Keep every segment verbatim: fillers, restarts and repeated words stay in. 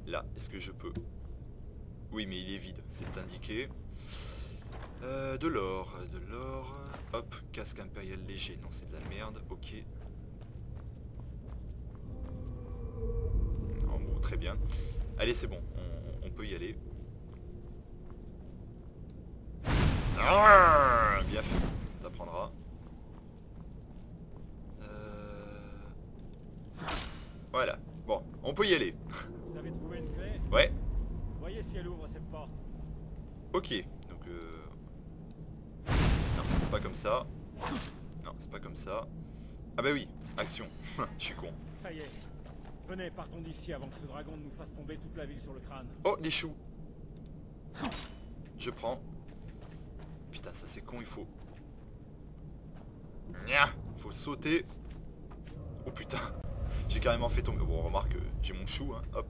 Là, est-ce que je peux? Oui, mais il est vide, c'est indiqué. Euh, de l'or, de l'or. Hop, casque impérial léger. Non, c'est de la merde. Ok. Oh, bon, très bien. Allez, c'est bon, on, on peut y aller. Ah, bien fait, t'apprendras. Euh... Voilà, bon, on peut y aller. Vous avez trouvé une clé? Ouais. Voyez si elle ouvre cette porte. Ok, donc euh... non, c'est pas comme ça. Non, c'est pas comme ça. Ah bah oui, action. Je suis con. Ça y est. Venez, partons d'ici avant que ce dragon ne nous fasse tomber toute la ville sur le crâne. Oh, des choux. Je prends. Putain, ça c'est con, il faut... Nya, faut sauter. Oh putain, j'ai carrément fait tomber. Bon, remarque, j'ai mon chou, hein. Hop.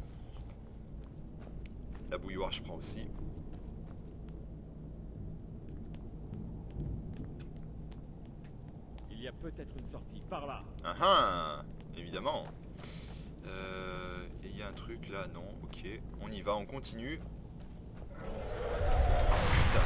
La bouilloire, je prends aussi. Il y a peut-être une sortie par là. Ah ah, évidemment. Euh, et il y a un truc là, non, ok. On y va, on continue. Putain.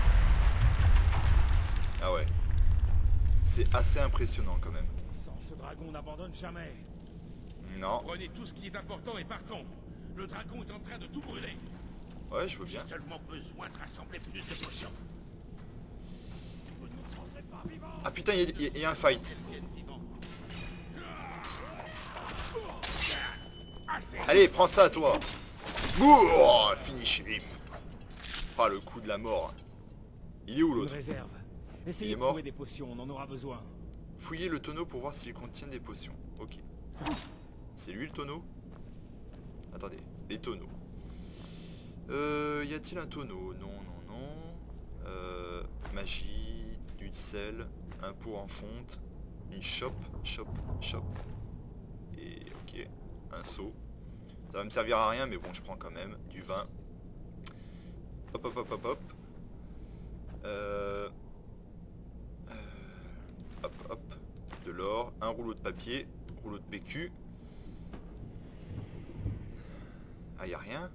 Ah ouais. C'est assez impressionnant quand même. Sans ce dragon n'abandonne jamais. Non. Prenez tout ce qui est important et partons. Le dragon est en train de tout brûler. Ouais, je veux bien. J'ai seulement besoin de rassembler plus de potions. Vous ne me prendrez pas vivant. Ah putain, il y, y, y a un fight. Allez, prends ça, toi. Bouh, finish him. Ah, le coup de la mort. Il est où Une l'autre? réserve. Il Essayez est de mort. trouver des potions, on en aura besoin. Fouillez le tonneau pour voir s'il contient des potions. Ok. C'est lui le tonneau? Attendez, les tonneaux. Euh, y a-t-il un tonneau? Non, non, non. Euh, magie, du sel, un pot en fonte, une chope, chope, chope. Et ok, un seau. Ça va me servir à rien, mais bon, je prends quand même du vin. Hop, hop, hop, hop, hop. Euh, euh, hop, hop. De l'or, un rouleau de papier, rouleau de P Q. Ah, y a rien?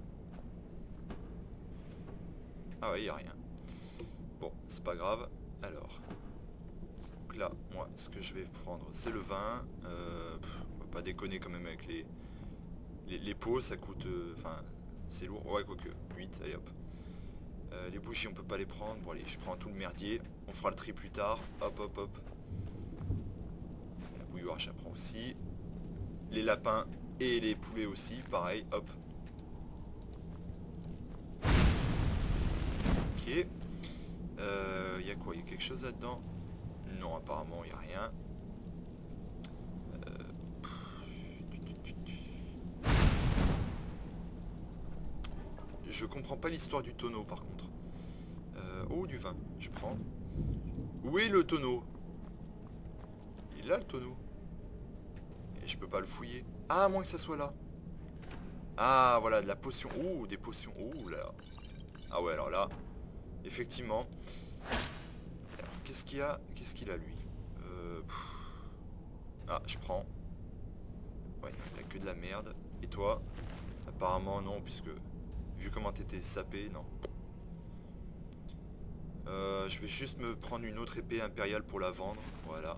Ah ouais, y a rien. Bon, c'est pas grave. Alors, donc là, moi, ce que je vais prendre, c'est le vin. Euh, pff, on va pas déconner quand même avec les les, les pots, ça coûte... Enfin, euh, c'est lourd. Ouais, quoique. huit, allez hop. Euh, les bougies, on peut pas les prendre. Bon, allez, je prends tout le merdier. On fera le tri plus tard. Hop, hop, hop. La bouilloire, j'apprends aussi. Les lapins et les poulets aussi, pareil. Hop. Ok. Euh, y a quoi? Y a quelque chose là-dedans? Non, apparemment, y a rien. Euh... Je comprends pas l'histoire du tonneau, par contre. Euh... Oh, du vin. Je prends. Où est le tonneau? Il est là, le tonneau. Et je peux pas le fouiller. Ah, à moins que ça soit là. Ah, voilà, de la potion. Oh, des potions. Oh, là. Ah ouais, alors là... Effectivement. Alors, qu'est-ce qu'il y a? Qu'est-ce qu'il a, lui? euh, Ah, je prends. Ouais, il n'y a que de la merde. Et toi? Apparemment, non, puisque... Vu comment t'étais sapé, non. Euh, je vais juste me prendre une autre épée impériale pour la vendre. Voilà.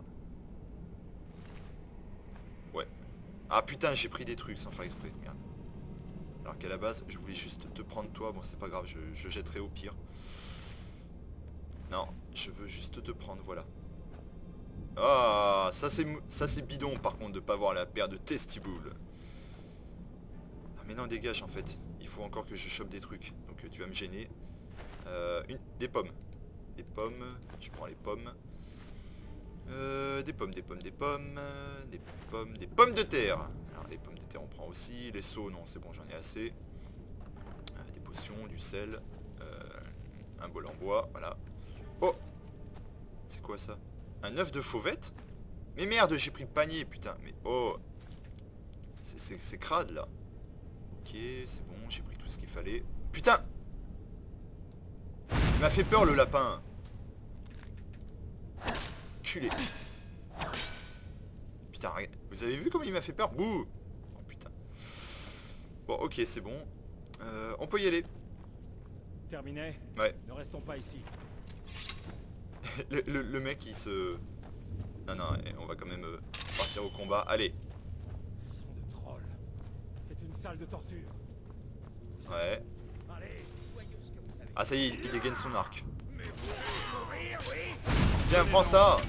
Ouais. Ah, putain, j'ai pris des trucs sans faire exprès. Merde. Alors qu'à la base, je voulais juste te prendre toi. Bon, c'est pas grave, je, je jetterai au pire. Non, je veux juste te prendre, voilà. Ah, ça c'est ça c'est bidon par contre de pas voir la paire de testibules. Ah mais non, dégage en fait. Il faut encore que je chope des trucs. Donc tu vas me gêner. Euh, une, des pommes. Des pommes. Je prends les pommes. Euh, des pommes, des pommes, des pommes. Des pommes, des pommes de terre. Alors les pommes de terre on prend aussi. Les seaux, non c'est bon, j'en ai assez. Euh, des potions, du sel. Euh, un bol en bois, voilà. Oh! C'est quoi ça? Un œuf de fauvette? Mais merde, j'ai pris le panier, putain. Mais oh! C'est crade, là. Ok, c'est bon, j'ai pris tout ce qu'il fallait. Putain! Il m'a fait peur, le lapin. Culé. Putain, regarde. Vous avez vu comment il m'a fait peur? Bouh! Oh, putain. Bon, ok, c'est bon. Euh, on peut y aller. Terminé? Ouais. Ne restons pas ici. le, le, le mec, il se... Non, non, on va quand même euh, partir au combat. Allez. Son de troll. C'est une salle de torture. Ouais. Allez. Ah, ça y est, il dégaine son arc. Mais vous allez mourir, oui. Tiens, prends ça.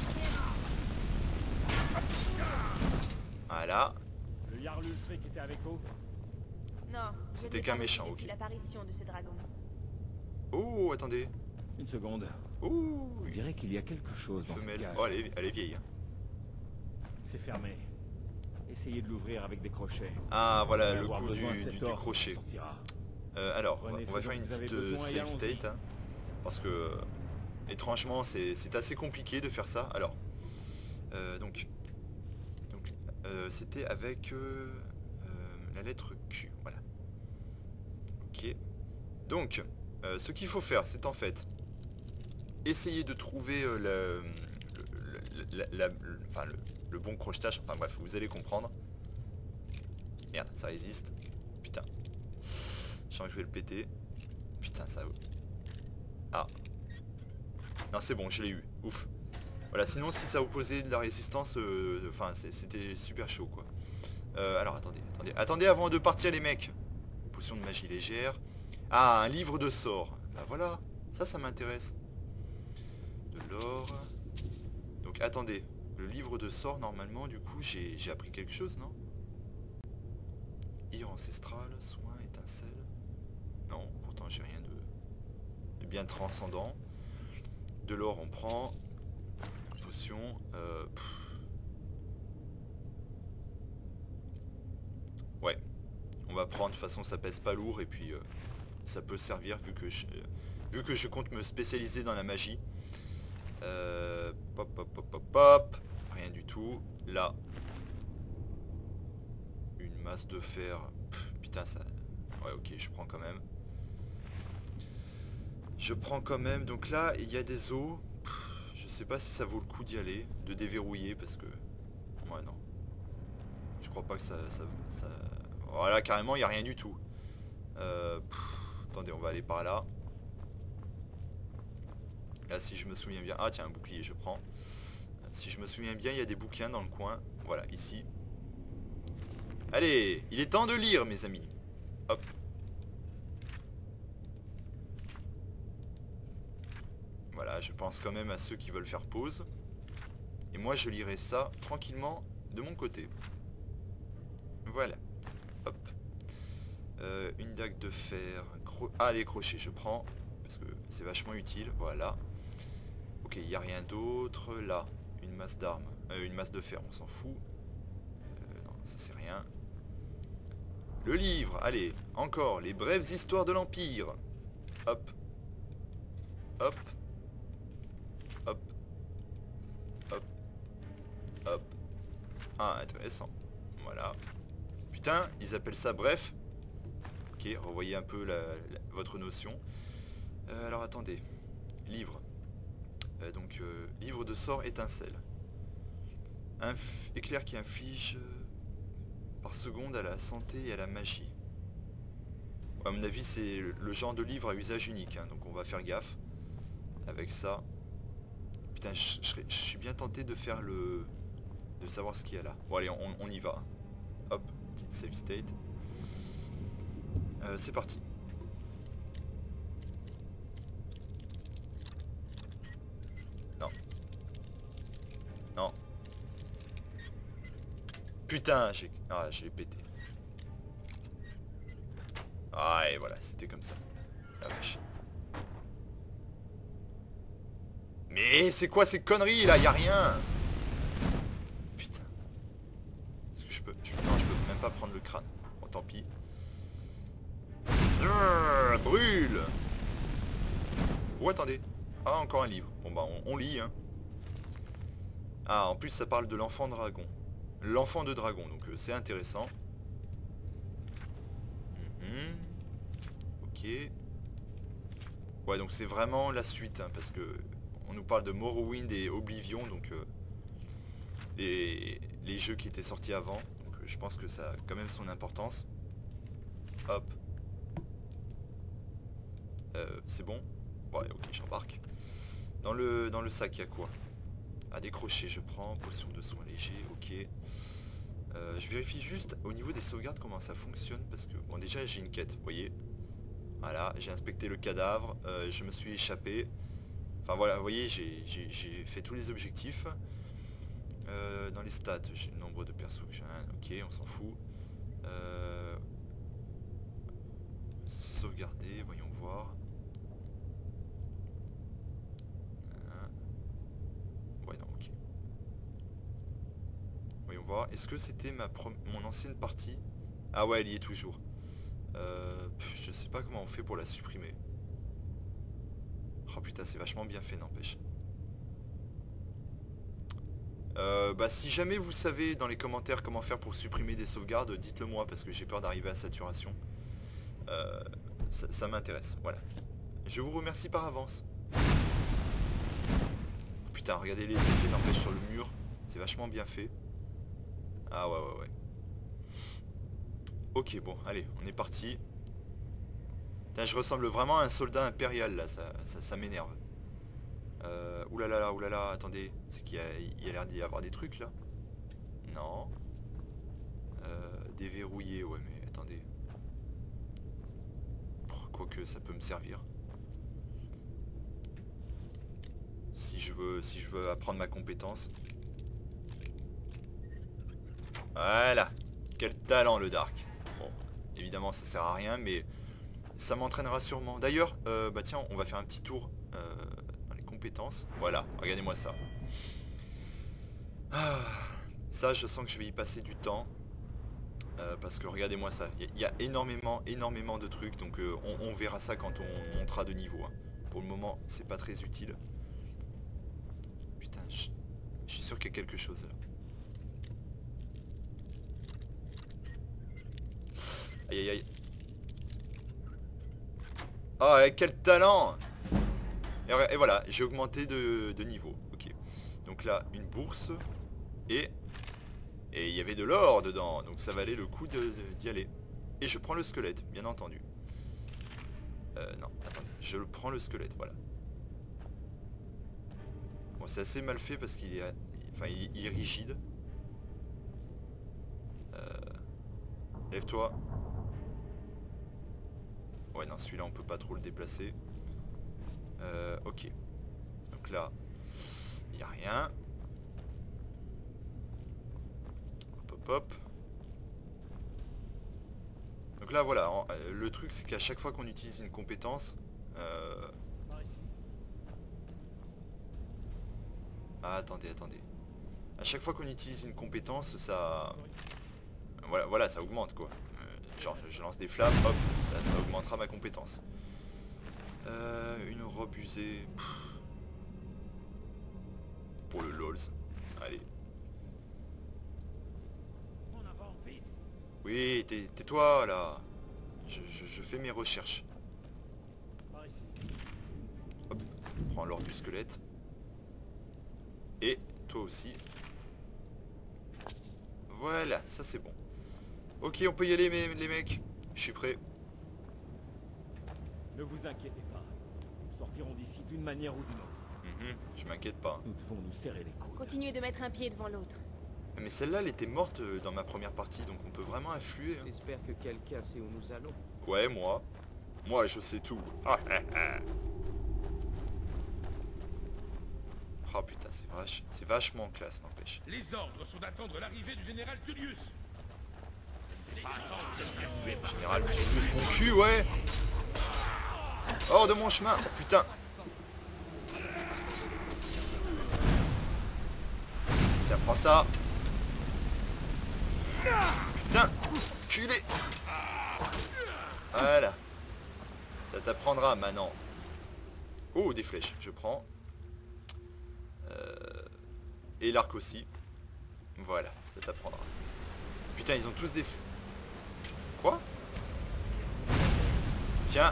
Voilà. Le Jarl Ulfric était avec vous? Non, je C'était n'ai qu'un pas méchant, vu depuis ok. l'apparition de ce dragon. Oh, attendez. Une seconde. Oh, On dirait qu'il y a quelque chose dans cette femelle. cage. Oh, elle est, elle est vieille. C'est fermé. Essayez de l'ouvrir avec des crochets. Ah, voilà, On va le avoir coup besoin du, de cet du, du or qui crochet. sortira. Euh, alors, on va, Prenez on va ce faire dont une vous avez petite euh, besoin et save allons-y. state. Hein, parce que, euh, étrangement, c'est assez compliqué de faire ça. Alors, euh, donc, donc euh, c'était avec euh, euh, la lettre Q. Voilà. Ok. Donc, euh, ce qu'il faut faire, c'est en fait essayer de trouver euh, le, le, la, la, le, enfin, le, le bon crochetage. Enfin bref, vous allez comprendre. Merde, ça résiste. Putain. Je sens que je vais le péter. Putain, ça... Ah. Non, c'est bon, je l'ai eu. Ouf. Voilà, sinon, si ça opposait de la résistance, euh, enfin, c'était super chaud, quoi. Euh, alors, attendez, attendez. Attendez avant de partir, les mecs. Potion de magie légère. Ah, un livre de sorts. Bah voilà. Ça, ça m'intéresse. De l'or. Donc, attendez. Le livre de sorts, normalement, du coup, j'ai appris quelque chose, non? Ire ancestrale, soin, étincelle. Non, pourtant j'ai rien de, de bien transcendant. De l'or on prend. Potion. Euh, ouais. On va prendre, de toute façon ça pèse pas lourd et puis euh, ça peut servir vu que je, euh, vu que je compte me spécialiser dans la magie. Euh, pop, pop, pop, pop, pop. Rien du tout. Là. Une masse de fer. Pff, putain ça... Ouais ok je prends quand même. Je prends quand même. Donc là il y a des os. Pff, je sais pas si ça vaut le coup d'y aller. De déverrouiller parce que... Ouais non. Je crois pas que ça... ça, ça... Voilà carrément il n'y a rien du tout. Euh, pff, attendez on va aller par là. Là si je me souviens bien... Ah tiens un bouclier je prends. Si je me souviens bien il y a des bouquins dans le coin. Voilà ici. Allez, il est temps de lire, mes amis. Hop. Voilà, je pense quand même à ceux qui veulent faire pause. Et moi, je lirai ça tranquillement de mon côté. Voilà. Hop. Euh, une dague de fer. Cro ah, les crochets, je prends. Parce que c'est vachement utile. Voilà. Ok, il n'y a rien d'autre. Là, une masse d'armes. Euh, une masse de fer, on s'en fout. Euh, non, ça c'est rien. Le livre, allez, encore, les brèves histoires de l'Empire. Hop. Hop. Hop. Hop. Hop. Ah, intéressant. Voilà. Putain, ils appellent ça bref. Ok, revoyez un peu la, la, votre notion. Euh, alors, attendez. Livre. Euh, donc, euh, livre de sort étincelle. Un éclair qui inflige... par seconde à la santé et à la magie. À mon avis c'est le genre de livre à usage unique, hein, donc on va faire gaffe avec ça. Putain je, je, je suis bien tenté de faire le... de savoir ce qu'il y a là. Bon allez on, on y va. Hop, petite save state. Euh, c'est parti. Non. Non. Putain, j'ai... Ah, je l'ai pété. Ah, et voilà, c'était comme ça. La vache. Mais c'est quoi ces conneries, là? Y'a rien. Putain. Est-ce que je peux... Je... Non, je peux même pas prendre le crâne. Bon, tant pis. Urgh, brûle. Oh, attendez. Ah, encore un livre. Bon, bah, on, on lit, hein. Ah, en plus, ça parle de l'enfant dragon. L'enfant de dragon, donc euh, c'est intéressant. Mmh. Ok. Ouais, donc c'est vraiment la suite, hein, parce que on nous parle de Morrowind et Oblivion, donc euh, les, les jeux qui étaient sortis avant. Donc euh, je pense que ça a quand même son importance. hop. Euh, c'est bon. Ouais, ok, j'embarque. Dans le, dans le sac, il y a quoi? À décrocher, je prends. Potion de soins légers, ok. Euh, je vérifie juste au niveau des sauvegardes comment ça fonctionne. Parce que, bon, déjà, j'ai une quête, vous voyez. Voilà, j'ai inspecté le cadavre. Euh, je me suis échappé. Enfin, voilà, vous voyez, j'ai fait tous les objectifs. Euh, dans les stats, j'ai le nombre de persos que j'ai. Ok, on s'en fout. Euh, sauvegarder, voyons voir. Ouais, non, ok. Voyons voir. Est-ce que c'était ma mon ancienne partie? Ah ouais, elle y est toujours. Euh, je sais pas comment on fait pour la supprimer. Oh putain, c'est vachement bien fait, n'empêche. Euh, bah si jamais vous savez dans les commentaires comment faire pour supprimer des sauvegardes, dites-le moi parce que j'ai peur d'arriver à saturation. Euh, ça ça m'intéresse, voilà. Je vous remercie par avance. Putain, regardez les effets n'empêche sur le mur. C'est vachement bien fait. Ah ouais ouais ouais. Ok, bon, allez, on est parti. Putain, je ressemble vraiment à un soldat impérial là, ça, ça, ça m'énerve. Euh, oulala, oulala, attendez, c'est qu'il y a, il y a l'air d'y avoir des trucs là. Non. Euh, déverrouiller, ouais mais attendez. Quoique ça peut me servir. Si je veux, si je veux apprendre ma compétence. Voilà. Quel talent le Dark. Bon, évidemment ça sert à rien mais ça m'entraînera sûrement. D'ailleurs, euh, bah tiens, on va faire un petit tour. Euh, compétences. Voilà, regardez-moi ça. Ah, ça, je sens que je vais y passer du temps. Euh, parce que regardez-moi ça. Il y, y a énormément, énormément de trucs. Donc euh, on, on verra ça quand on montera de niveau. Hein. Pour le moment, c'est pas très utile. Putain, je, je suis sûr qu'il y a quelque chose là. Aïe aïe aïe. Oh, quel talent! Et, et voilà, j'ai augmenté de, de niveau. Ok. Donc là, une bourse. Et et il y avait de l'or dedans. Donc ça valait le coup d'y de, d'y aller. Et je prends le squelette, bien entendu. Euh, non, attendez. Je prends le squelette, voilà. Bon, c'est assez mal fait parce qu'il est... Enfin, il, il est rigide. Euh, Lève-toi. Ouais, non, celui-là, on peut pas trop le déplacer. Euh, ok. Donc là, il n'y a rien. Hop, hop, hop. Donc là, voilà. En, euh, le truc, c'est qu'à chaque fois qu'on utilise une compétence... Euh... Ah, attendez, attendez. À chaque fois qu'on utilise une compétence, ça... Voilà, voilà ça augmente, quoi. Euh, genre, je lance des flammes, hop, ça, ça augmentera ma compétence. Euh, une robe usée. Pff. Pour le lols. Allez. Oui, tais-toi là. Je, je, je fais mes recherches. Hop, prends l'or du squelette. Et toi aussi. Voilà, ça c'est bon. Ok, on peut y aller mes, les mecs. Je suis prêt. Ne vous inquiétez pas. Nous sortirons d'ici d'une manière ou d'une autre. Mmh, je m'inquiète pas. Nous devons nous serrer les coudes. Continuez de mettre un pied devant l'autre. Mais celle-là, elle était morte dans ma première partie, donc on peut vraiment influer. Hein. J'espère que quelqu'un sait où nous allons. Ouais, moi. Moi, je sais tout. Ah, ah, ah. Oh putain, c'est vache, c'est vachement classe, n'empêche. Les ordres sont d'attendre l'arrivée du général Tullius. Général, j'ai plus mon cul, ouais. Hors de mon chemin, oh, putain. Tiens, prends ça. Putain, culé. Voilà. Ça t'apprendra maintenant. Oh, des flèches, je prends. Euh, et l'arc aussi. Voilà, ça t'apprendra. Putain, ils ont tous des... Quoi? Tiens.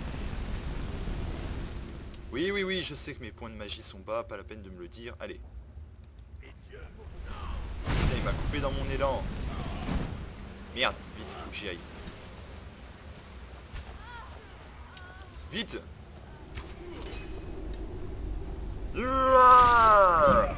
Oui, oui, oui, je sais que mes points de magie sont bas, pas la peine de me le dire. Allez. Putain, il m'a coupé dans mon élan. Merde, vite, faut que j'y aille. Vite. Ouah,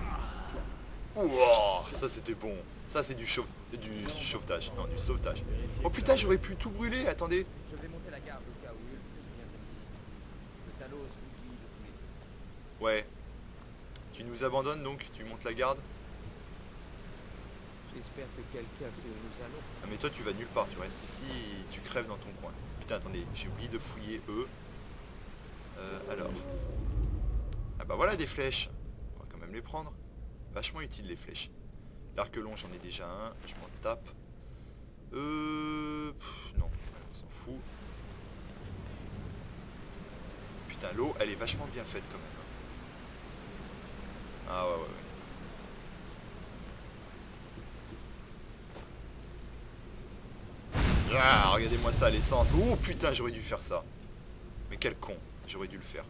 ça c'était bon. Ça c'est du, chauve... du sauvetage. Non, du sauvetage. Oh putain, j'aurais pu tout brûler. Attendez. Je vais monter la garde au cas où Ulfric viendrait ici. Le Talos vous guide de tous les deux. Ouais. Tu nous abandonnes donc, tu montes la garde. J'espère que quelqu'un sait où nous allons. Ah mais toi tu vas nulle part, tu restes ici et tu crèves dans ton coin. Putain attendez, j'ai oublié de fouiller eux. Euh, alors. Ah bah voilà des flèches. On va quand même les prendre. Vachement utile les flèches. L'arc long j'en ai déjà un, je m'en tape. Euh... Pff, non, allez, on s'en fout. Putain l'eau elle est vachement bien faite quand même. Ah ouais ouais ouais. Ah, regardez-moi ça, l'essence. Oh putain, j'aurais dû faire ça. Mais quel con, j'aurais dû le faire.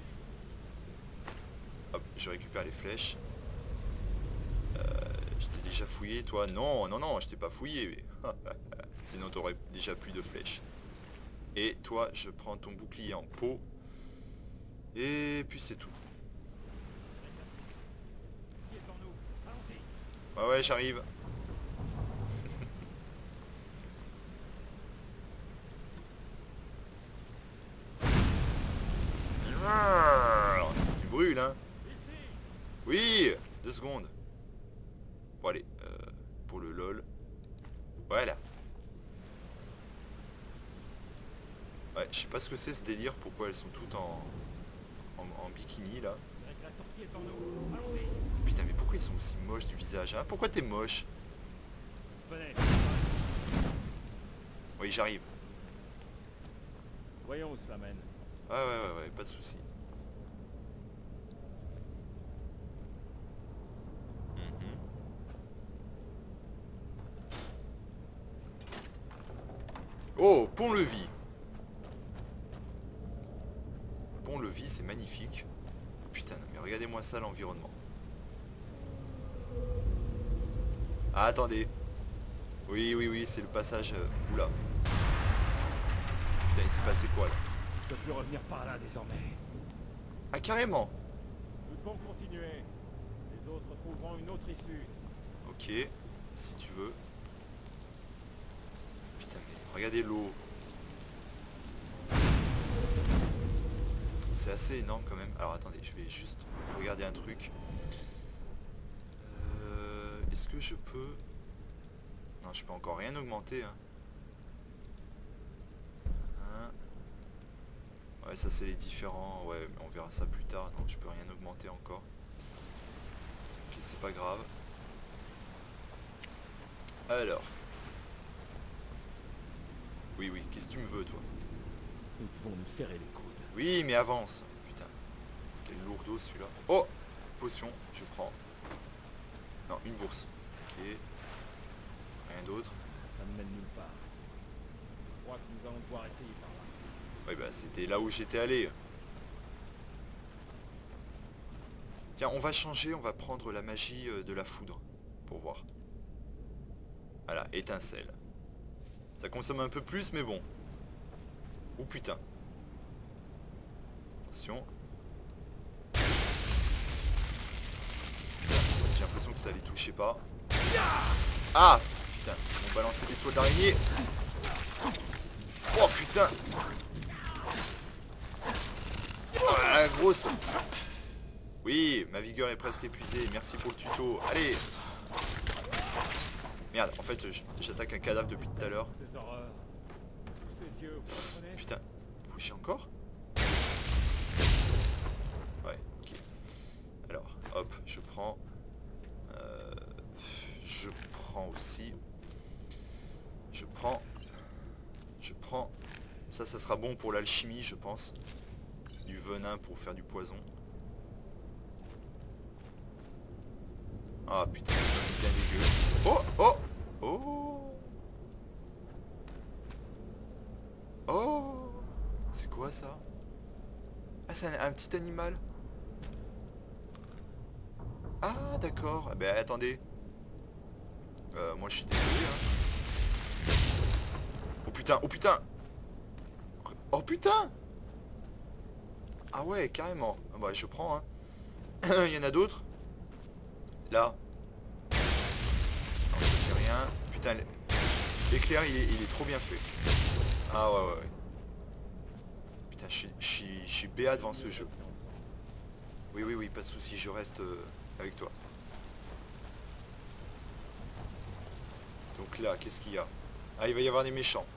Hop, je récupère les flèches. Euh, je t'ai déjà fouillé, toi? Non, non, non, je t'ai pas fouillé. Sinon, t'aurais déjà plus de flèches. Et toi, je prends ton bouclier en peau. Et puis c'est tout. Ouais, ouais, j'arrive. Tu brûles, hein? Oui, deux secondes. Bon, allez, euh, pour le lol. Voilà. Ouais, je sais pas ce que c'est ce délire, pourquoi elles sont toutes en, en, en bikini, là. Putain, mais pourquoi ils sont aussi moches du visage, hein? Pourquoi t'es moche? Oui, j'arrive. Voyons où cela mène. Ouais, ouais, ouais, ouais, pas de soucis. Mm-hmm. Oh, pont-levis. Pont-levis, c'est magnifique. Putain, mais regardez-moi ça, l'environnement. Ah, attendez. Oui, oui, oui, c'est le passage... Euh... Oula. Putain, il s'est passé quoi, là? Je peux plus revenir par là désormais. Ah, carrément. Nous devons continuer. Les autres trouveront une autre issue. Ok, si tu veux. Putain, mais regardez l'eau. C'est assez énorme quand même. Alors attendez, je vais juste regarder un truc. Euh, Est-ce que je peux... Non, je peux encore rien augmenter. Hein. Hein. Ouais, ça c'est les différents. Ouais, mais on verra ça plus tard. Non, je peux rien augmenter encore. Ok, c'est pas grave. Alors. Oui, oui, qu'est-ce que tu me veux, toi? Nous devons nous serrer les coudes. Oui, mais avance. Putain. Quel lourdeau celui-là. Oh! Potion, je prends. Non, une bourse. Ok. Rien d'autre. Ça ne mène nulle part. Je crois que nous allons devoir essayer par là. Oui, bah c'était là où j'étais allé. Tiens, on va changer, on va prendre la magie de la foudre. Pour voir. Voilà, étincelle. Ça consomme un peu plus, mais bon. Oh putain. Attention. J'ai l'impression que ça les touchait pas. Ah putain, on balançait des toiles d'araignée. Oh putain. Oh la grosse. Oui, ma vigueur est presque épuisée. Merci pour le tuto. Allez. Merde, en fait, j'attaque un cadavre depuis tout à l'heure. Ces horreurs. Tous ces yeux, vous comprenez? Putain, bouger encore? Ouais, ok. Alors, hop, je prends. Euh, je prends aussi. Je prends. Je prends. Ça, ça sera bon pour l'alchimie, je pense. Du venin pour faire du poison. Ah putain, c'est bien dégueu. Oh, oh, oh. Oh. C'est quoi ça? Ah, c'est un, un petit animal. Ah, d'accord. Ben attendez. Euh, moi je suis désolé. Hein. Oh putain, oh putain. Oh putain. Ah ouais, carrément. Ah bah, je prends, hein. Il y en a d'autres. Là. Non, ça fait rien. Putain, l'éclair, il est, il est trop bien fait. Ah ouais, ouais, ouais. Putain, je suis- je suis je suis béat devant ce jeu. Oui, oui, oui, pas de soucis, je reste euh, avec toi. Donc là, qu'est-ce qu'il y a? Ah, il va y avoir des méchants.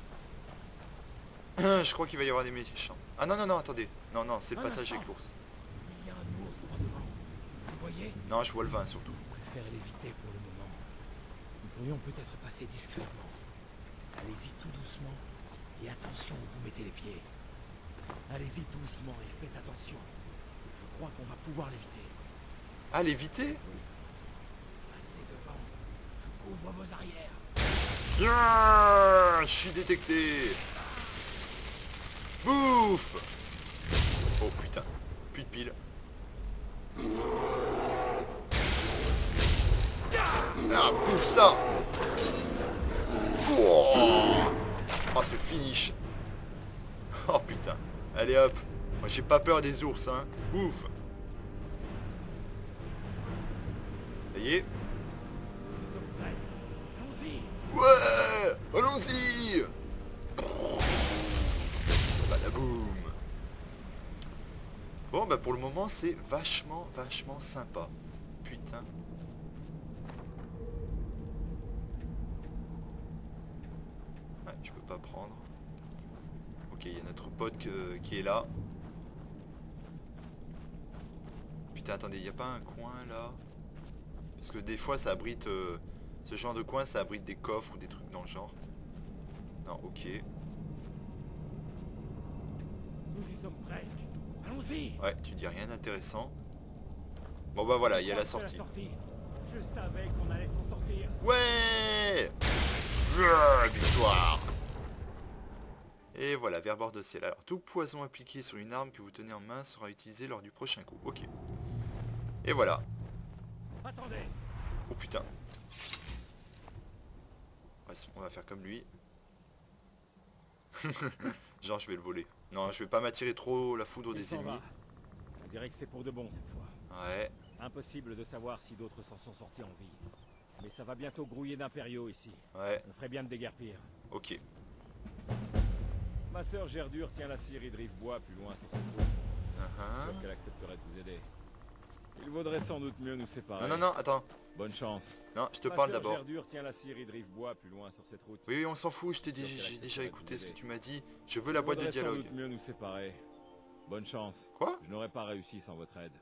Je crois qu'il va y avoir des méchants. Ah non, non, non, attendez. Non, non, c'est le Un passage avec instant. l'ours. Il y a un ours droit devant. Vous voyez? Non, je vois le vin surtout. Je préfère l'éviter pour le moment. Nous pourrions peut-être passer discrètement. Allez-y tout doucement. Et attention où vous mettez les pieds. Allez-y doucement et faites attention. Je crois qu'on va pouvoir l'éviter. Ah, l'éviter? Passez devant. Je couvre vos arrières. Yeah, je suis détecté. Bouffe. Oh putain, plus de piles. Ah, bouffe ça. Oh, oh ce finish. Oh putain. Allez hop. Moi j'ai pas peur des ours, hein. Bouffe. Ça y est. Nous y sommes presque. Allons-y. Ouais, allons-y. Badaboum. Bon bah pour le moment c'est vachement vachement sympa. Putain. Ouais, je peux pas prendre. Ok, il y a notre pote que- qui est là. Putain, attendez, il n'y a pas un coin là? Parce que des fois ça abrite... euh, ce genre de coin, ça abrite des coffres ou des trucs dans le genre. Non, ok. Nous y sommes presque. Allons-y. Ouais, tu dis rien d'intéressant. Bon bah voilà, il y a la C'est sortie. Je savais qu'on allait s'en sortir. Ouais, yeah, victoire. Et voilà, vers bord de ciel. Alors, tout poison appliqué sur une arme que vous tenez en main sera utilisé lors du prochain coup. Ok. Et voilà. Attendez. Oh putain. Ouais, on va faire comme lui. Genre, je vais le voler. Non, je vais pas m'attirer trop la foudre Il des s'en ennemis. va. On dirait que c'est pour de bon cette fois. Ouais. Impossible de savoir si d'autres s'en sont sortis en vie. Mais ça va bientôt grouiller d'impériaux ici. Ouais. On ferait bien de déguerpir. Ok. Ma sœur Gerdur tient la scierie de Rivebois plus loin sur cette route. Uh-huh. Sûr qu'elle accepterait de vous aider. Il vaudrait sans doute mieux nous séparer. Non, non, non, attends. Bonne chance. Non, je te Ma parle sœur d'abord. Gerdur tient la scierie de Rivebois plus loin sur cette route. Oui, oui, on s'en fout, je t'ai Sûr dit, qu'elle j'ai déjà accepterait de écouté vous ce que aider. tu m'as dit. Je veux la boîte de Il vaudrait sans dialogue. doute mieux nous séparer. Bonne chance. Quoi? Je n'aurais pas réussi sans votre aide.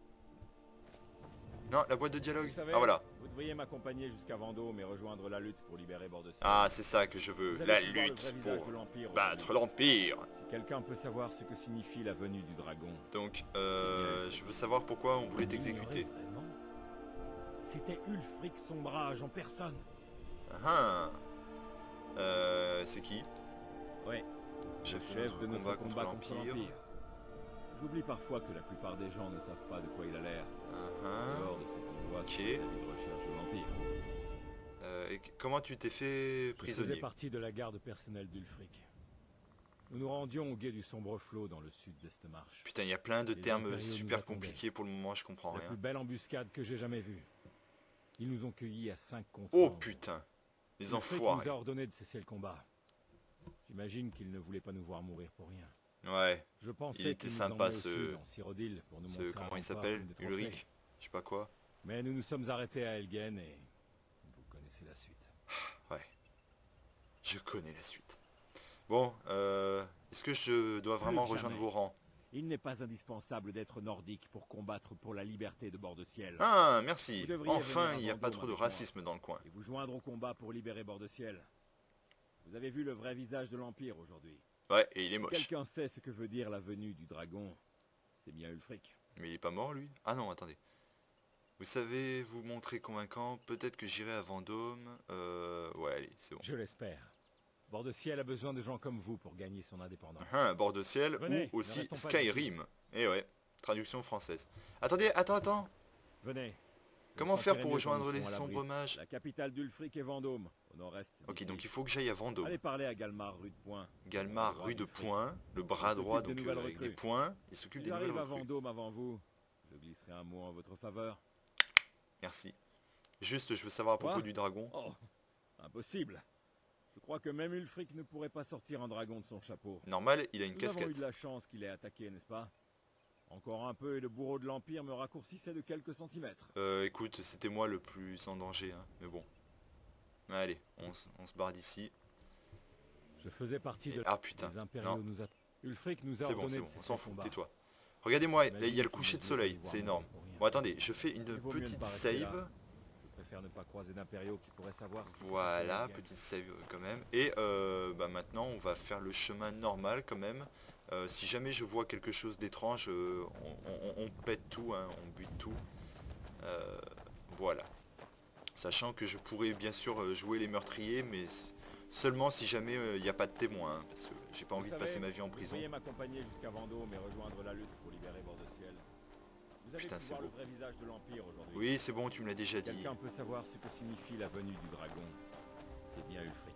Non, la boîte de dialogue. Vous savez, Ah voilà. vous devriez m'accompagner jusqu'à Vendôme et rejoindre la lutte pour libérer Bord-de-Ciel. Ah, c'est ça que je veux. Vous La allez voir le lutte vrai visage pour de l'Empire battre aujourd'hui. l'Empire. Si quelqu'un peut savoir ce que signifie la venue du dragon. Donc, euh, je veux savoir pourquoi on voulait Vous t'exécuter. l'ignorez vraiment? C'était Ulfric Sombrage en personne. Ah ah. Euh, c'est qui? Ouais, Chef de chef notre de notre combat combat contre contre l'Empire. l'Empire. J'oublie parfois que la plupart des gens ne savent pas de quoi il a l'air. Ah En ah. dehors de ce qu'on voit Ok. sur les avis de recherche de l'Empire. Euh, et comment tu t'es fait Je faisais prisonnier? partie de la garde personnelle d'Ulfric. Nous nous rendions au guet du sombre flot dans le sud d'Estmarche. Putain, il y a plein de Les termes impériaux nous super attendaient. compliqués pour le moment, je comprends La rien. plus belle embuscade que j'ai jamais vue. Ils nous ont cueillis à cinq contre Oh un. putain, les Ulfric enfoirés. nous a ordonné de cesser le combat. J'imagine qu'il ne voulait pas nous voir mourir pour rien. Ouais, Je pensais il était qu'il nous sympa emmenait au ce... sud, en Cyrodiil, pour nous ce montrer un comment il rempart s'appelle? plein de trophées. Ulrich? Je sais pas quoi. Mais nous nous sommes arrêtés à Elgen et vous connaissez la suite. Ouais. Je connais la suite. Bon, euh, est-ce que je dois vraiment Plus que rejoindre jamais. vos rangs? Il n'est pas indispensable d'être nordique pour combattre pour la liberté de Bord-de-Ciel. Ah, merci. Vous devriez Enfin, venir à il n'y a pas Vendôme trop de avec moi. racisme dans le coin. Et vous joindre au combat pour libérer Bord-de-Ciel. Vous avez vu le vrai visage de l'Empire aujourd'hui. Ouais, et il est Si moche. quelqu'un sait ce que veut dire la venue du dragon, c'est bien Ulfric. Mais il est pas mort, lui? Ah non, attendez. Vous savez vous montrer convaincant, peut-être que j'irai à Vendôme. Euh... Ouais, allez, c'est bon. Je l'espère. Bord-de-Ciel a besoin de gens comme vous pour gagner son indépendance. Un bord de ciel Venez, ou ne aussi restons pas Skyrim. Et ouais, traduction française. Attendez, attends, attends. Venez. Comment Vous faire sentirez pour mieux quand rejoindre nous les serons à l'abri. sombres mages? La capitale d'Ulfric est Vendôme, au nord-est. Ok, d'ici. donc il faut que j'aille à Vendôme. Allez parler à Galmar rue de Point. Galmar, Bras rue de du fric. Point, le bras Il droit, s'occupe donc des euh, nouvelles avec des recrues. points, il s'occupe des Il nouvelles arrive à recrues. Vendôme avant vous. Je glisserai un mot en votre faveur. Merci. Juste, je veux savoir à propos Quoi du dragon. Oh, impossible. Je crois que même Ulfric ne pourrait pas sortir un dragon de son chapeau. Normal, il a une Nous avons eu casquette. de la chance qu'il ait attaqué, n'est-ce pas? Encore un peu et le bourreau de l'Empire me raccourcissait de quelques centimètres. Euh, écoute, c'était moi le plus en danger, hein, mais bon. Allez, on, s- on se barre d'ici. Je faisais partie Et- de... Ah putain, Les impériaux non, nous a... Ulfric nous a c'est bon, ordonné c'est de bon, on cesser s'en le fout, combat. tais-toi. Regardez-moi, Il m'a là, il dit y a le qu'il coucher ne de voulait soleil, pas y c'est voir énorme. mourir pour rien. Bon, attendez, je fais une Il vaut mieux ne petite pas rester là. save. Je préfère ne pas croiser d'impériaux qui pourraient savoir ce qui s'est passé Voilà, avec elle. petite save quand même. Et euh, bah maintenant, on va faire le chemin normal quand même. Euh, si jamais je vois quelque chose d'étrange, euh, on, on- on pète tout, hein, on bute tout. Euh, voilà. Sachant que je pourrais bien sûr euh, jouer les meurtriers, mais s- seulement si jamais il n'y a pas de témoin, hein, parce que j'ai pas Vous envie de savez, passer ma vie en vous prison. pourriez m'accompagner jusqu'à Vendôme et rejoindre la lutte pour libérer Bord-de-Ciel. Vous avez Putain, pu c'est voir beau. le vrai visage de l'Empire aujourd'hui. Oui, c'est bon, tu me l'as déjà dit. Quelqu'un peut savoir ce que signifie la venue du dragon. C'est bien Ulfric.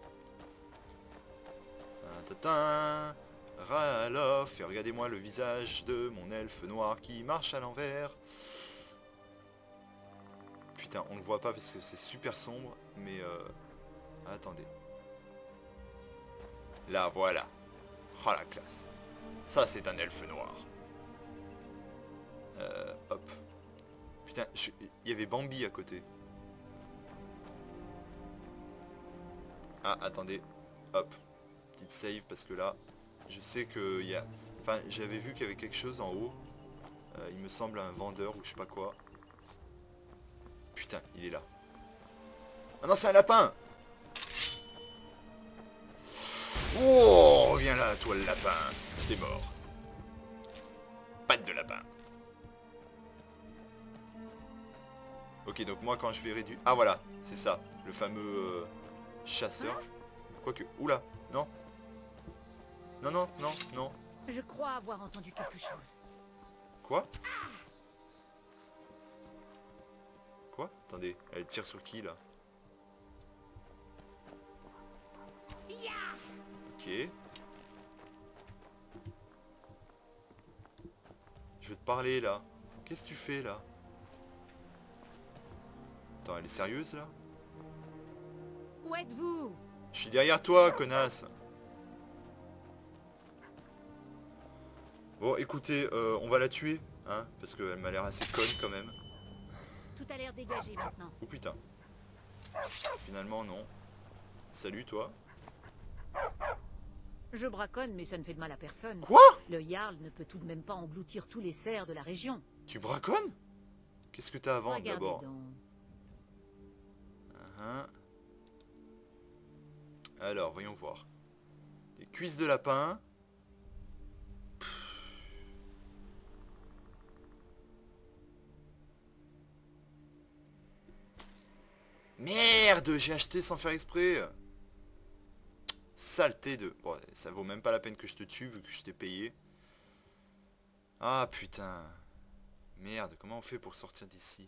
Tatin, Ralof, et regardez-moi le visage de mon elfe noir qui marche à l'envers. Putain, on le voit pas parce que c'est super sombre, mais euh... attendez. Là, voilà. Oh la classe. Ça, c'est un elfe noir. Euh, hop. Putain, je- il y avait Bambi à côté. Ah, attendez. Hop. Petite save parce que là, je sais que il y a... Enfin, j'avais vu qu'il y avait quelque chose en haut. Euh, il me semble un vendeur ou je sais pas quoi. Putain, il est là. Ah non, c'est un lapin! Oh, reviens là, toi le lapin. T'es mort. Patte de lapin. Ok, donc moi quand je vais réduire... Ah voilà, c'est ça. Le fameux euh, chasseur. Quoique, oula, non. Non, non, non, non. Je crois avoir entendu quelque chose. Quoi? Quoi? Attendez, elle tire sur qui là? Ok. Je veux te parler là. Qu'est-ce que tu fais là? Attends, elle est sérieuse là? Où êtes-vous? Je suis derrière toi, connasse. Bon, écoutez, euh, on va la tuer, hein, parce qu'elle m'a l'air assez conne quand même. Tout a l'air dégagé maintenant. Oh putain. Finalement, non. Salut, toi. Je braconne, mais ça ne fait de mal à personne. Quoi? Le Jarl ne peut tout de même pas engloutir tous les cerfs de la région. Tu braconnes? Qu'est-ce que t'as à vendre Regardez d'abord? donc. Hein. Alors, voyons voir. Des cuisses de lapin. Merde, j'ai acheté sans faire exprès. Saleté de... Bon, ça vaut même pas la peine que je te tue vu que je t'ai payé. Ah putain. Merde, comment on fait pour sortir d'ici?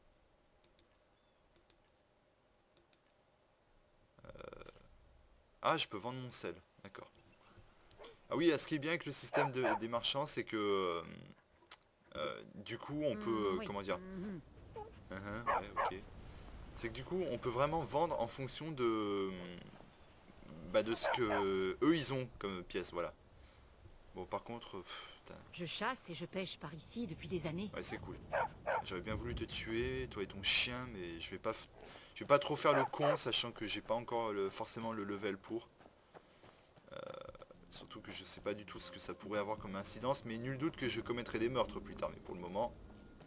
euh... Ah, je peux vendre mon sel, d'accord. Ah oui, ce qui est bien avec le système de, des marchands, c'est que... Euh, euh, du coup, on peut... Mm, euh, oui. comment dire? Mhm. Uh-huh, ouais, ok. C'est que du coup, on peut vraiment vendre en fonction de... Bah, de ce que eux ils ont comme pièce, voilà. Bon, par contre... pff, putain, Je chasse et je pêche par ici depuis des années. ouais, c'est cool. J'aurais bien voulu te tuer, toi et ton chien, mais je vais pas... f- Je vais pas trop faire le con, sachant que j'ai pas encore le, forcément le level pour. Euh, surtout que je sais pas du tout ce que ça pourrait avoir comme incidence, mais nul doute que je commettrai des meurtres plus tard, mais pour le moment...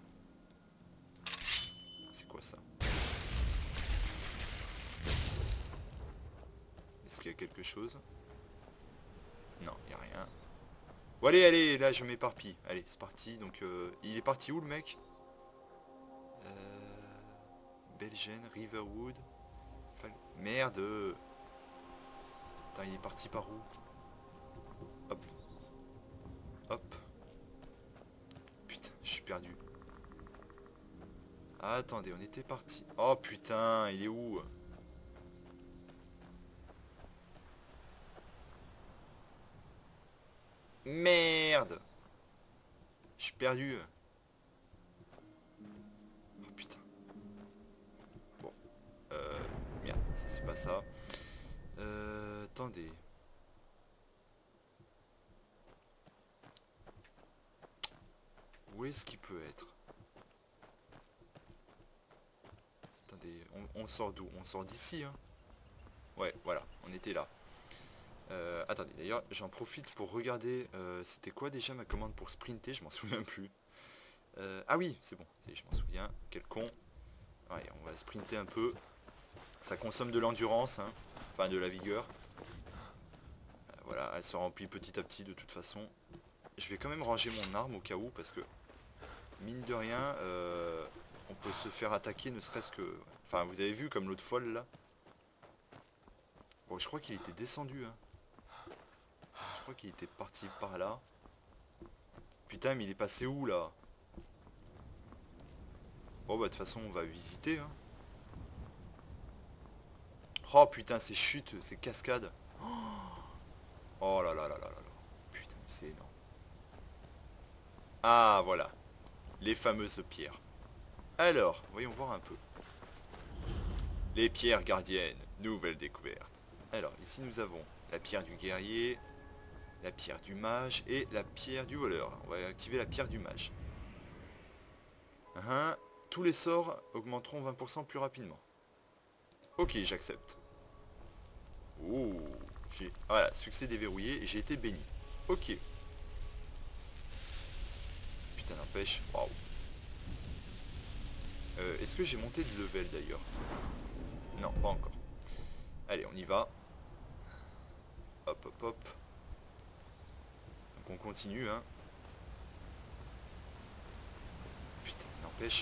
C'est quoi ça? Est-ce qu'il y a quelque chose? Non, il n'y a rien. Bon allez, allez, là je m'éparpille. Allez, c'est parti. Donc, euh, il est parti où le mec? euh, Belgian, Riverwood. Fal- Merde. Putain, il est parti par où? Hop. Hop. Putain, je suis perdu. Ah, attendez, on était parti. Oh putain, il est où? Merde. Je suis perdu. Oh putain. Bon. Euh... Merde, ça c'est pas ça. Euh... Attendez. Où est-ce qu'il peut être? Attendez, on, on sort d'où? On sort d'ici, hein? Ouais, voilà, on était là. Euh, attendez, d'ailleurs, j'en profite pour regarder... Euh, C'était quoi déjà ma commande pour sprinter? Je m'en souviens plus. Euh, ah oui, c'est bon, je m'en souviens. Quel con. Allez, on va sprinter un peu. Ça consomme de l'endurance, hein. Enfin, de la vigueur. Euh, voilà, elle se remplit petit à petit de toute façon. Je vais quand même ranger mon arme au cas où, parce que... Mine de rien, euh, on peut se faire attaquer ne serait-ce que... Enfin, vous avez vu comme l'autre folle, là. Bon, je crois qu'il était descendu, hein. Je crois qu'il était parti par là. Putain, mais il est passé où, là? Bon, bah, de toute façon, on va visiter, hein. Oh, putain, ces chutes, ces cascades. Oh là là là là là là. Putain, c'est énorme. Ah, voilà. Les fameuses pierres. Alors, voyons voir un peu. Les pierres gardiennes, nouvelle découverte. Alors, ici nous avons la pierre du guerrier, la pierre du mage et la pierre du voleur. On va activer la pierre du mage. Uh-huh. Tous les sorts augmenteront vingt pour cent plus rapidement. Ok, j'accepte. Oh, j'ai... Voilà, succès déverrouillé et j'ai été béni. Ok. Putain, n'empêche. Waouh. Euh, Est-ce que j'ai monté de level d'ailleurs? Non, pas encore. Allez, on y va. Hop, hop, hop. Donc on continue, hein. Putain, n'empêche.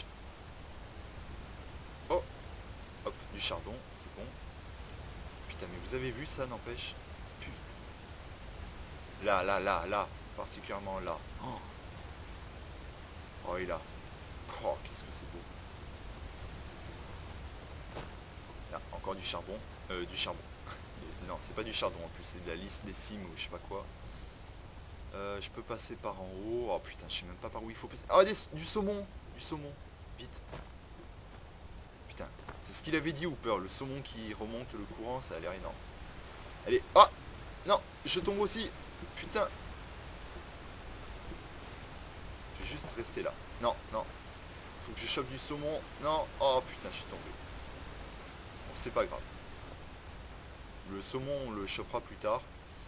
Oh. Hop, du charbon, c'est bon. Putain, mais vous avez vu ça, n'empêche? Putain. Là, là, là, là. Particulièrement là. Oh, oh et là. Oh, qu'est-ce que c'est beau. Là, encore du charbon. Euh, du charbon. Non, c'est pas du charbon en plus, c'est de la liste des cimes ou je sais pas quoi. Euh, je peux passer par en haut. Oh putain, je sais même pas par où il faut passer. Ah, des, du saumon. Du saumon. Vite. Putain, c'est ce qu'il avait dit Hooper. Le saumon qui remonte le courant, ça a l'air énorme. Allez. Ah non, je tombe aussi. Putain. Je vais juste rester là. Non, non. Faut que je chope du saumon. Non. Oh putain, je suis tombé. Bon, c'est pas grave. Le saumon, on le chopera plus tard.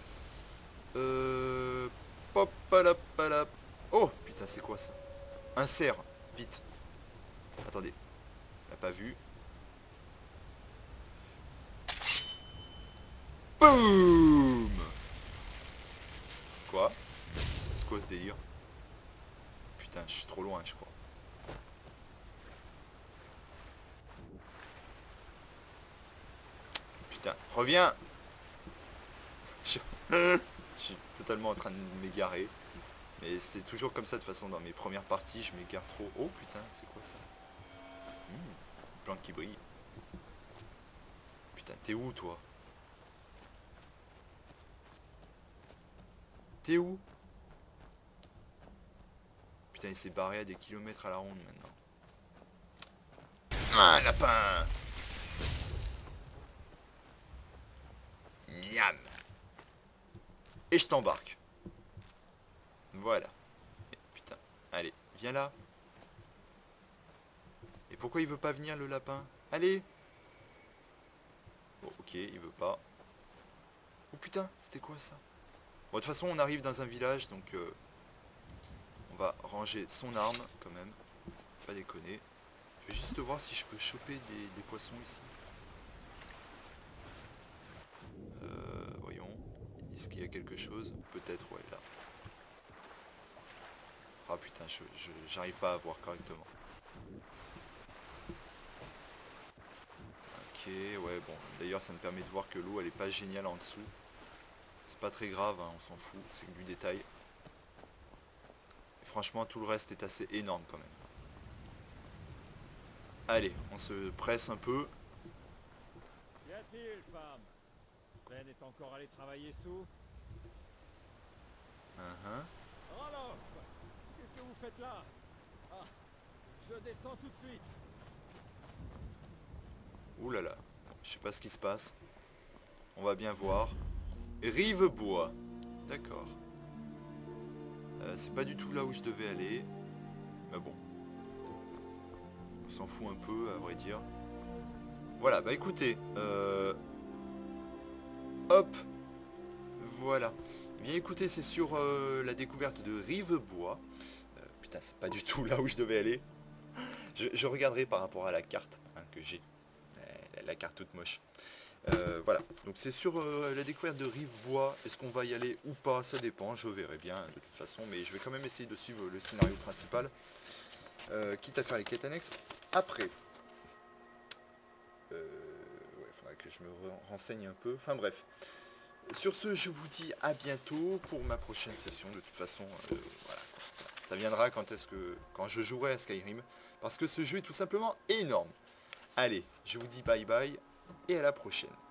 Euh... Pop, palap, palap. Oh, putain, c'est quoi ça? Un cerf. Vite. Attendez. On l'a pas vu. Boum. Quoi? C'est quoi ce délire? Putain, je suis trop loin, je crois. Putain, reviens. Je... je suis totalement en train de m'égarer. Mais c'est toujours comme ça de toute façon dans mes premières parties, je m'égare trop. Oh putain, c'est quoi ça? Mmh, une plante qui brille. Putain, t'es où toi? T'es où? Putain, il s'est barré à des kilomètres à la ronde maintenant. Ah, lapin! Miam! Et je t'embarque. Voilà. Et, putain. Allez, viens là. Et pourquoi il veut pas venir le lapin? Allez. Bon, ok, il veut pas. Oh putain, c'était quoi ça? Bon, de toute façon, on arrive dans un village, donc euh, on va ranger son arme quand même. Pas déconner. Je vais juste voir si je peux choper des, des poissons ici. Euh, voyons. Est-ce qu'il y a quelque chose? Peut-être, ouais, là. Ah putain, je j'arrive pas à voir correctement. Ok, ouais, bon. D'ailleurs, ça me permet de voir que l'eau, elle est pas géniale en dessous. C'est pas très grave, hein, on s'en fout. C'est que du détail. Et franchement, tout le reste est assez énorme quand même. Allez, on se presse un peu. Qu'y a-t-il, femme? Sven est encore allé travailler sous? Uh-huh. faites là? Ah, je descends tout de suite. Ouh là là. Bon, je sais pas ce qui se passe. On va bien voir. Rivebois. D'accord. Euh, c'est pas du tout là où je devais aller. Mais bon. On s'en fout un peu, à vrai dire. Voilà, bah écoutez. Euh... Hop. Voilà. Eh bien écoutez, c'est sur euh, la découverte de Rivebois. Euh, putain, c'est pas du tout là où je devais aller. Je, je regarderai par rapport à la carte hein, que j'ai. La, la carte toute moche. Euh, voilà, donc c'est sur euh, la découverte de Rivebois. Est-ce qu'on va y aller ou pas? Ça dépend, je verrai bien de toute façon. Mais je vais quand même essayer de suivre le scénario principal. Euh, quitte à faire les quêtes annexes après. Euh, ouais, faudrait que je me renseigne un peu. Enfin bref. Sur ce, je vous dis à bientôt pour ma prochaine session. De toute façon, euh, voilà, ça, ça viendra quand est-ce que quand je jouerai à Skyrim. Parce que ce jeu est tout simplement énorme. Allez, je vous dis bye bye et à la prochaine.